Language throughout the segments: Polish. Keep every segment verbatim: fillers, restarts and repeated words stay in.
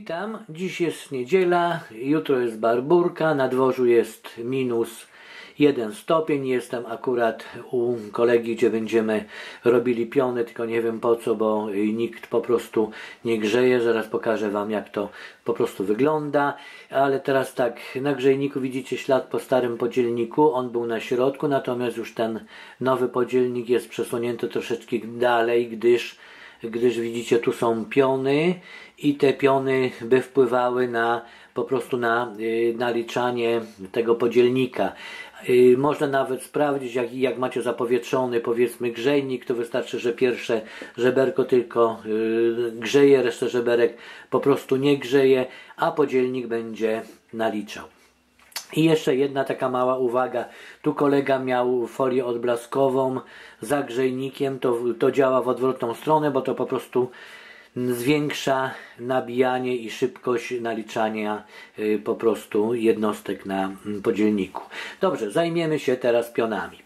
Witam, dziś jest niedziela, jutro jest barburka, na dworzu jest minus jeden stopień, jestem akurat u kolegi, gdzie będziemy robili piony, tylko nie wiem po co, bo nikt po prostu nie grzeje, zaraz pokażę Wam jak to po prostu wygląda, ale teraz tak, na grzejniku widzicie ślad po starym podzielniku, on był na środku, natomiast już ten nowy podzielnik jest przesunięty troszeczkę dalej, gdyż gdyż widzicie tu są piony i te piony by wpływały na po prostu na y, naliczanie tego podzielnika. Y, można nawet sprawdzić, jak, jak macie zapowietrzony powiedzmy grzejnik, to wystarczy, że pierwsze żeberko tylko y, grzeje, resztę żeberek po prostu nie grzeje, a podzielnik będzie naliczał. I jeszcze jedna taka mała uwaga, tu kolega miał folię odblaskową za grzejnikiem, to, to działa w odwrotną stronę, bo to po prostu zwiększa nabijanie i szybkość naliczania y, po prostu jednostek na y, podzielniku. Dobrze, zajmiemy się teraz pionami.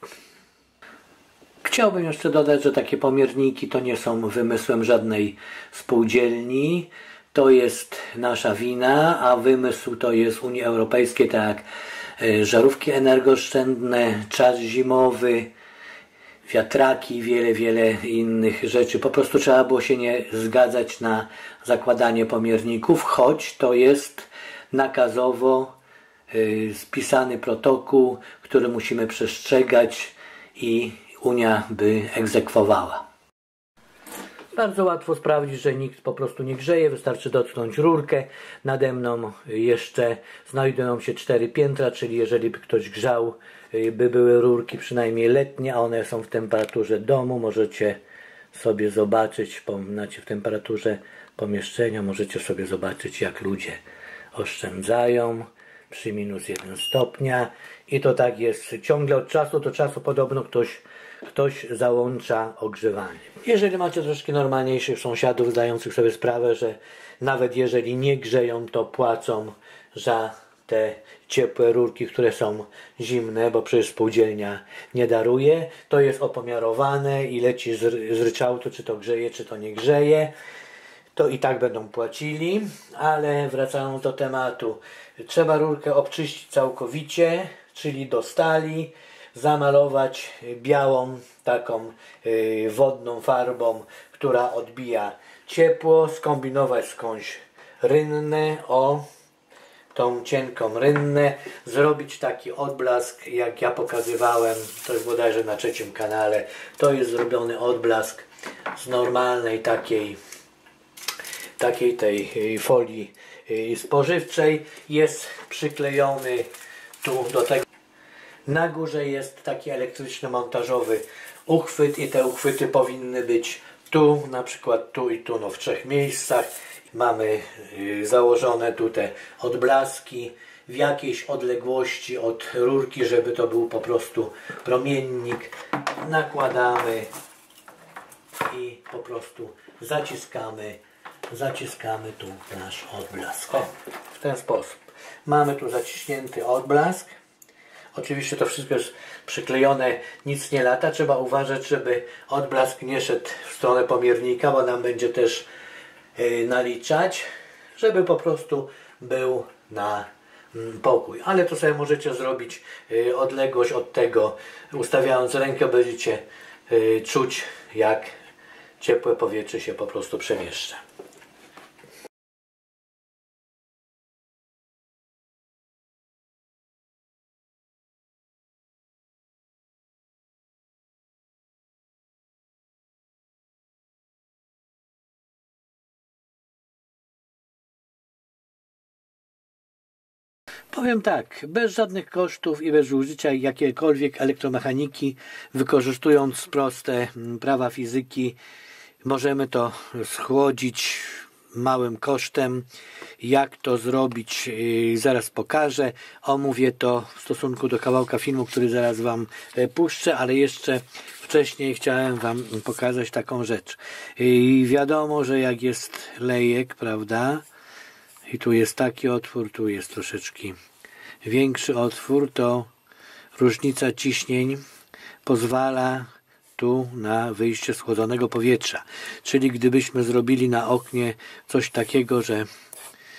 Chciałbym jeszcze dodać, że takie pomierniki to nie są wymysłem żadnej spółdzielni. To jest nasza wina, a wymysł to jest Unii Europejskiej, tak jak żarówki energooszczędne, czas zimowy, wiatraki i wiele, wiele innych rzeczy. Po prostu trzeba było się nie zgadzać na zakładanie pomierników, choć to jest nakazowo y, spisany protokół, który musimy przestrzegać i Unia by egzekwowała. Bardzo łatwo sprawdzić, że nikt po prostu nie grzeje, wystarczy dotknąć rurkę. Nade mną jeszcze znajdują się cztery piętra, czyli jeżeli by ktoś grzał, by były rurki przynajmniej letnie, a one są w temperaturze domu, możecie sobie zobaczyć, znaczy w temperaturze pomieszczenia, możecie sobie zobaczyć jak ludzie oszczędzają przy minus jeden stopnia i to tak jest ciągle od czasu do czasu, podobno ktoś ktoś załącza ogrzewanie. Jeżeli macie troszkę normalniejszych sąsiadów zdających sobie sprawę, że nawet jeżeli nie grzeją, to płacą za te ciepłe rurki, które są zimne, bo przecież spółdzielnia nie daruje, to jest opomiarowane i leci z, z ryczałtu, czy to grzeje, czy to nie grzeje, to i tak będą płacili, ale wracając do tematu, trzeba rurkę obczyścić całkowicie, czyli do stali, zamalować białą taką y, wodną farbą, która odbija ciepło, skombinować skądś rynnę, o tą cienką rynnę, zrobić taki odblask jak ja pokazywałem, to jest bodajże na trzecim kanale, to jest zrobiony odblask z normalnej takiej takiej tej folii y, spożywczej, jest przyklejony tu do tego. Na górze jest taki elektryczny montażowy uchwyt i te uchwyty powinny być tu, na przykład tu i tu, no w trzech miejscach. Mamy y, założone tutaj odblaski w jakiejś odległości od rurki, żeby to był po prostu promiennik. Nakładamy i po prostu zaciskamy, zaciskamy tu nasz odblask. O, w ten sposób. Mamy tu zaciśnięty odblask. Oczywiście to wszystko jest przyklejone, nic nie lata. Trzeba uważać, żeby odblask nie szedł w stronę pomiernika, bo nam będzie też yy, naliczać, żeby po prostu był na mm, pokój. Ale to sobie możecie zrobić yy, odległość od tego, ustawiając rękę, będziecie yy, czuć, jak ciepłe powietrze się po prostu przemieszcza. Powiem tak, bez żadnych kosztów i bez użycia jakiejkolwiek elektromechaniki, wykorzystując proste prawa fizyki, możemy to schłodzić małym kosztem. Jak to zrobić, yy, zaraz pokażę. Omówię to w stosunku do kawałka filmu, który zaraz Wam yy, puszczę, ale jeszcze wcześniej chciałem Wam pokazać taką rzecz. Yy, wiadomo, że jak jest lejek, prawda? I tu jest taki otwór, tu jest troszeczkę większy otwór, to różnica ciśnień pozwala tu na wyjście schłodzonego powietrza. Czyli gdybyśmy zrobili na oknie coś takiego, że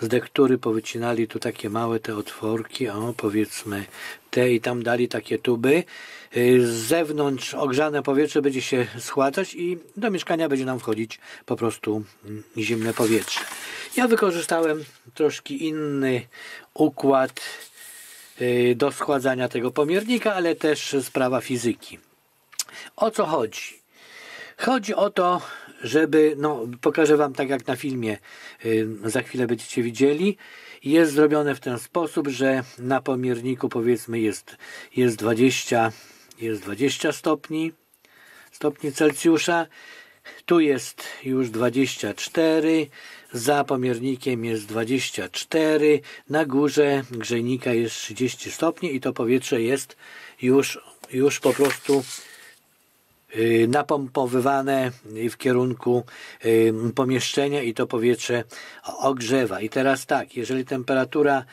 z dektury powycinali tu takie małe te otworki, o powiedzmy te, i tam dali takie tuby. Z zewnątrz ogrzane powietrze będzie się schładzać i do mieszkania będzie nam wchodzić po prostu zimne powietrze. Ja wykorzystałem troszkę inny układ do schładzania tego pomiernika, ale też sprawa fizyki. O co chodzi? Chodzi o to, żeby, no pokażę wam tak jak na filmie, yy, za chwilę będziecie widzieli, jest zrobione w ten sposób, że na pomierniku powiedzmy jest, jest, dwadzieścia, jest dwadzieścia stopni, stopni Celsjusza, tu jest już dwadzieścia cztery, za pomiernikiem jest dwadzieścia cztery, na górze grzejnika jest trzydzieści stopni i to powietrze jest już, już po prostu napompowywane w kierunku pomieszczenia i to powietrze ogrzewa. I teraz tak, jeżeli temperatura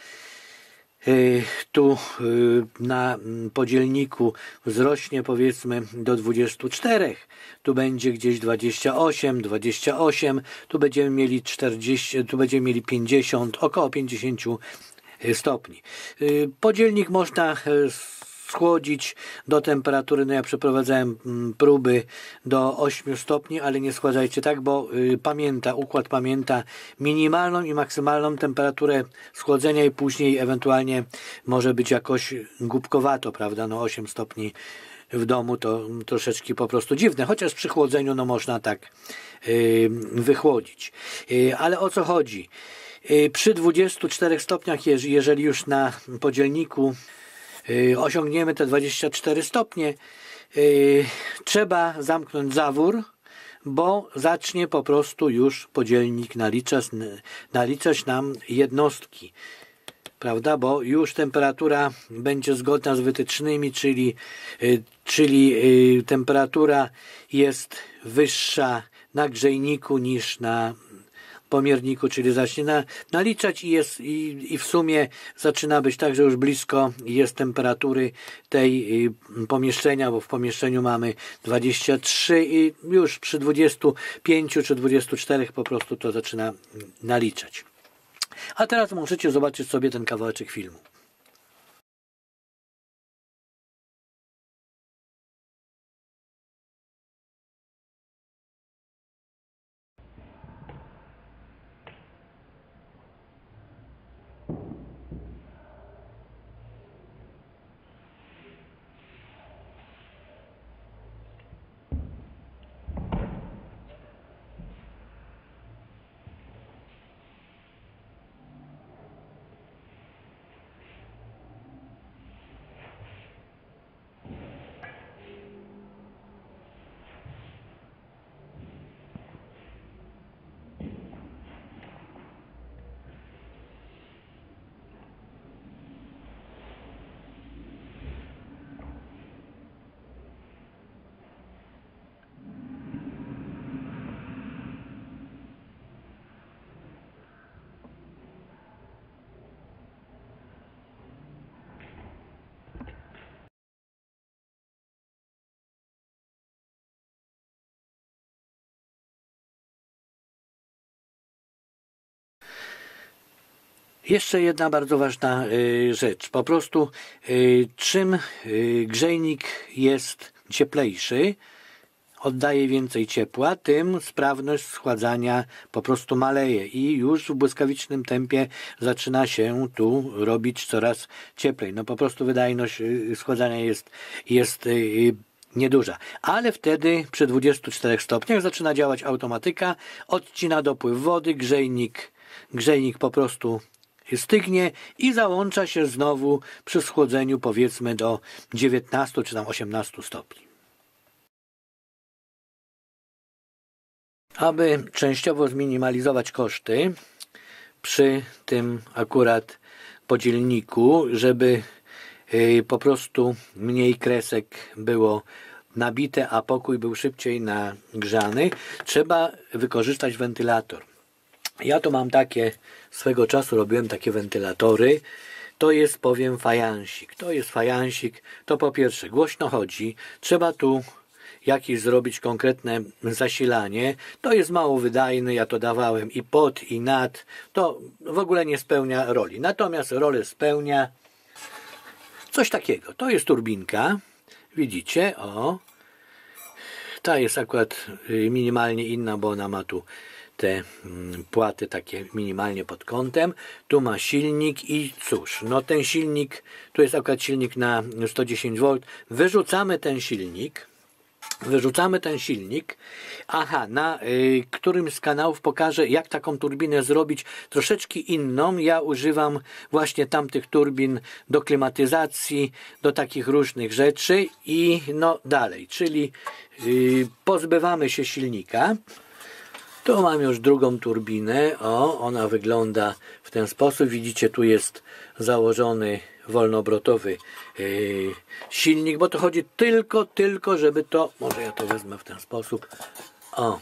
tu na podzielniku wzrośnie powiedzmy do dwudziestu czterech, tu będzie gdzieś dwadzieścia osiem, dwadzieścia osiem, tu będziemy mieli czterdzieści, tu będziemy mieli pięćdziesiąt, około pięćdziesiąt stopni. Podzielnik można schłodzić do temperatury, no ja przeprowadzałem próby do ośmiu stopni, ale nie schładzajcie tak, bo y, pamięta, układ pamięta minimalną i maksymalną temperaturę schłodzenia i później ewentualnie może być jakoś głupkowato, prawda, no osiem stopni w domu to troszeczkę po prostu dziwne, chociaż przy chłodzeniu no można tak y, wychłodzić. Y, ale o co chodzi? Y, przy dwudziestu czterech stopniach, jeżeli już na podzielniku osiągniemy te dwadzieścia cztery stopnie, yy, trzeba zamknąć zawór, bo zacznie po prostu już podzielnik naliczać, naliczać nam jednostki, prawda, bo już temperatura będzie zgodna z wytycznymi, czyli, yy, czyli yy, temperatura jest wyższa na grzejniku niż na pomierniku, czyli zacznie na, naliczać i, jest, i, i w sumie zaczyna być tak, że już blisko jest temperatury tej y, pomieszczenia, bo w pomieszczeniu mamy dwadzieścia trzy i już przy dwudziestu pięciu czy dwudziestu czterech po prostu to zaczyna naliczać. A teraz możecie zobaczyć sobie ten kawałeczek filmu. Jeszcze jedna bardzo ważna y, rzecz. Po prostu y, czym y, grzejnik jest cieplejszy, oddaje więcej ciepła, tym sprawność schładzania po prostu maleje i już w błyskawicznym tempie zaczyna się tu robić coraz cieplej. No po prostu wydajność y, schładzania jest, jest y, nieduża. Ale wtedy przy dwudziestu czterech stopniach zaczyna działać automatyka, odcina dopływ wody, grzejnik, grzejnik po prostu stygnie i załącza się znowu przy schłodzeniu powiedzmy do dziewiętnastu czy tam osiemnastu stopni. Aby częściowo zminimalizować koszty przy tym akurat podzielniku, żeby po prostu mniej kresek było nabite, a pokój był szybciej nagrzany, trzeba wykorzystać wentylator. Ja tu mam takie, swego czasu robiłem takie wentylatory. To jest, powiem, fajansik. To jest fajansik. To po pierwsze głośno chodzi. Trzeba tu jakieś zrobić konkretne zasilanie. To jest mało wydajne, ja to dawałem i pod, i nad. To w ogóle nie spełnia roli. Natomiast rolę spełnia coś takiego. To jest turbinka. Widzicie? O. Ta jest akurat minimalnie inna, bo ona ma tu te płaty takie minimalnie pod kątem. Tu ma silnik i cóż, no ten silnik, tu jest akurat silnik na sto dziesięć wolt. Wyrzucamy ten silnik. Wyrzucamy ten silnik. Aha, na y, którymś z kanałów pokażę, jak taką turbinę zrobić troszeczkę inną. Ja używam właśnie tamtych turbin do klimatyzacji, do takich różnych rzeczy i no dalej, czyli y, pozbywamy się silnika. Tu mam już drugą turbinę. O, ona wygląda w ten sposób. Widzicie, tu jest założony wolnoobrotowy yy, silnik, bo to chodzi tylko, tylko, żeby to... Może ja to wezmę w ten sposób. O.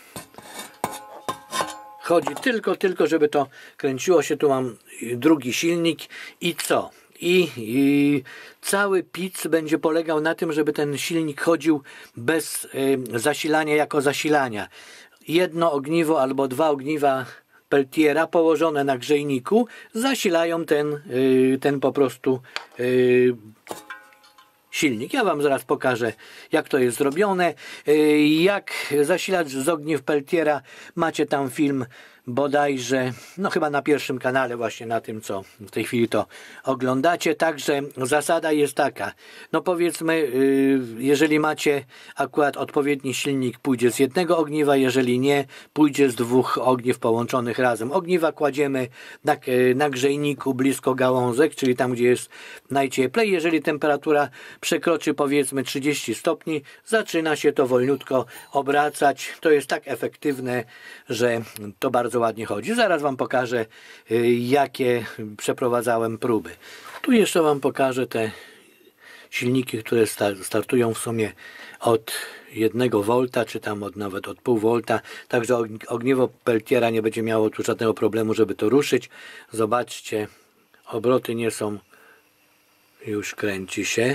Chodzi tylko, tylko, żeby to kręciło się. Tu mam drugi silnik i co? I, i cały pic będzie polegał na tym, żeby ten silnik chodził bez yy, zasilania jako zasilania. Jedno ogniwo albo dwa ogniwa Peltiera położone na grzejniku zasilają ten, yy, ten po prostu yy, silnik. Ja Wam zaraz pokażę, jak to jest zrobione. Yy, jak zasilać z ogniw Peltiera, macie tam film bodajże, no chyba na pierwszym kanale, właśnie na tym, co w tej chwili to oglądacie. Także zasada jest taka, no powiedzmy, yy, jeżeli macie akurat odpowiedni silnik, pójdzie z jednego ogniwa, jeżeli nie, pójdzie z dwóch ogniw połączonych razem. Ogniwa kładziemy na, yy, na grzejniku blisko gałązek, czyli tam, gdzie jest najcieplej. Jeżeli temperatura przekroczy powiedzmy trzydzieści stopni, zaczyna się to wolniutko obracać. To jest tak efektywne, że to bardzo ładnie chodzi. Zaraz Wam pokażę, jakie przeprowadzałem próby. Tu jeszcze Wam pokażę te silniki, które startują w sumie od jednego wolta, czy tam od, nawet od pół wolta. Także ogniwo Peltiera nie będzie miało tu żadnego problemu, żeby to ruszyć. Zobaczcie, obroty nie są, już kręci się.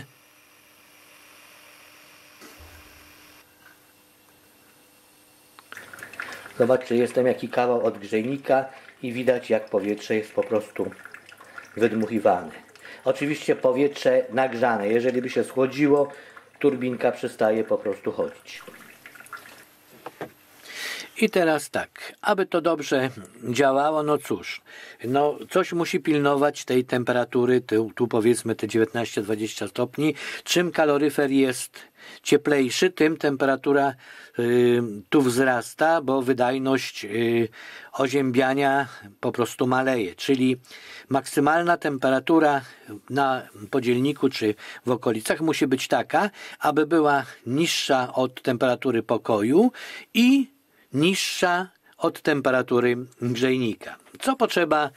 Zobaczcie, jestem jaki kawał od grzejnika i widać, jak powietrze jest po prostu wydmuchiwane. Oczywiście powietrze nagrzane. Jeżeli by się schłodziło, turbinka przestaje po prostu chodzić. I teraz tak, aby to dobrze działało, no cóż, no coś musi pilnować tej temperatury, tu, tu powiedzmy te dziewiętnaście dwadzieścia stopni. Czym kaloryfer jest cieplejszy, tym temperatura y, tu wzrasta, bo wydajność y, oziębiania po prostu maleje, czyli maksymalna temperatura na podzielniku czy w okolicach musi być taka, aby była niższa od temperatury pokoju i niższa od temperatury grzejnika. Co potrzeba,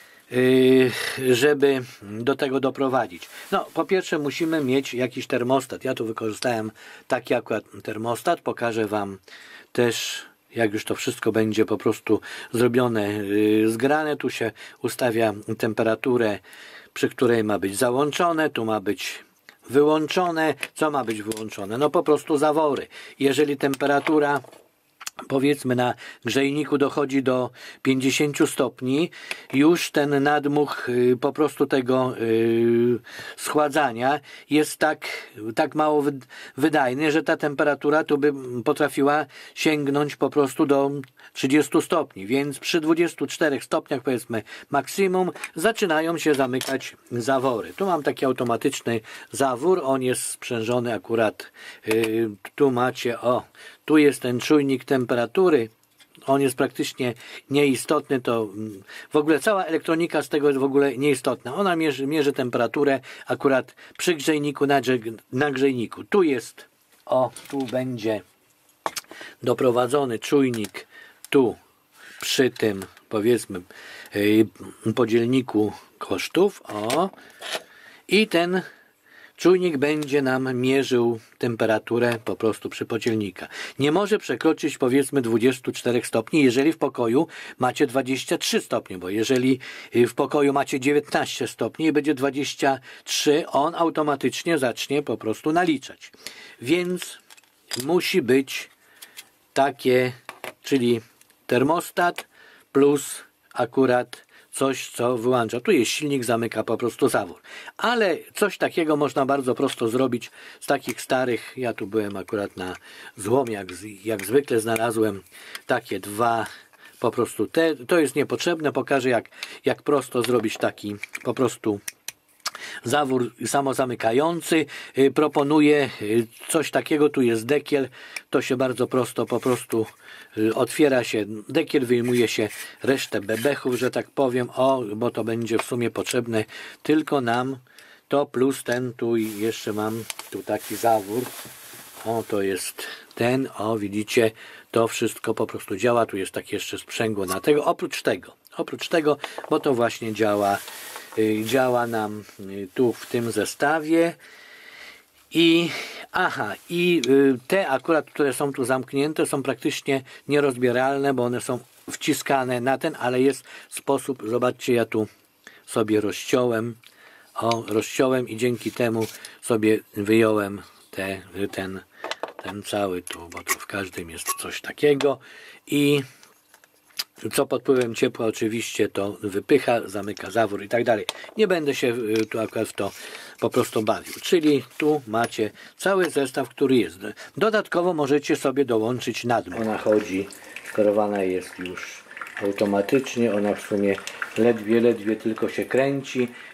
żeby do tego doprowadzić? No, po pierwsze musimy mieć jakiś termostat. Ja tu wykorzystałem taki akurat termostat. Pokażę Wam też, jak już to wszystko będzie po prostu zrobione, zgrane. Tu się ustawia temperaturę, przy której ma być załączone. Tu ma być wyłączone. Co ma być wyłączone? No po prostu zawory. Jeżeli temperatura powiedzmy na grzejniku dochodzi do pięćdziesięciu stopni, już ten nadmuch y, po prostu tego y, schładzania jest tak, tak mało wy, wydajny, że ta temperatura tu by potrafiła sięgnąć po prostu do trzydziestu stopni, więc przy dwudziestu czterech stopniach powiedzmy maksimum zaczynają się zamykać zawory. Tu mam taki automatyczny zawór, on jest sprzężony akurat, y, tu macie, o, tu jest ten czujnik temperatury, on jest praktycznie nieistotny, to w ogóle cała elektronika z tego jest w ogóle nieistotna. Ona mierzy, mierzy temperaturę akurat przy grzejniku, na, na grzejniku. Tu jest, o, tu będzie doprowadzony czujnik, tu przy tym powiedzmy yy, podzielniku kosztów, o, i ten czujnik będzie nam mierzył temperaturę po prostu przy podzielnika. Nie może przekroczyć powiedzmy dwudziestu czterech stopni, jeżeli w pokoju macie dwadzieścia trzy stopnie, bo jeżeli w pokoju macie dziewiętnaście stopni i będzie dwadzieścia trzy, on automatycznie zacznie po prostu naliczać. Więc musi być takie, czyli termostat plus akurat coś, co wyłącza. Tu jest silnik, zamyka po prostu zawór. Ale coś takiego można bardzo prosto zrobić z takich starych, ja tu byłem akurat na złom, jak, jak zwykle znalazłem takie dwa, po prostu te, to jest niepotrzebne, pokażę jak, jak prosto zrobić taki po prostu zawór samozamykający. Proponuję coś takiego, tu jest dekiel, to się bardzo prosto po prostu otwiera się dekiel, wyjmuje się resztę bebechów, że tak powiem, o, bo to będzie w sumie potrzebne tylko nam to plus ten, tu jeszcze mam tu taki zawór, o, to jest ten, o, widzicie, to wszystko po prostu działa, tu jest takie jeszcze sprzęgło na tego, oprócz tego, oprócz tego, bo to właśnie działa działa nam tu w tym zestawie i aha, i te akurat, które są tu zamknięte, są praktycznie nierozbieralne, bo one są wciskane na ten, ale jest sposób, zobaczcie, ja tu sobie rozciąłem, o, rozciąłem i dzięki temu sobie wyjąłem te, ten, ten cały tu, bo tu w każdym jest coś takiego i co pod wpływem ciepła oczywiście to wypycha, zamyka zawór i tak dalej. Nie będę się tu akurat w to po prostu bawił. Czyli tu macie cały zestaw, który jest. Dodatkowo możecie sobie dołączyć nadmę. Ona chodzi, sterowana jest już automatycznie. Ona w sumie ledwie, ledwie tylko się kręci.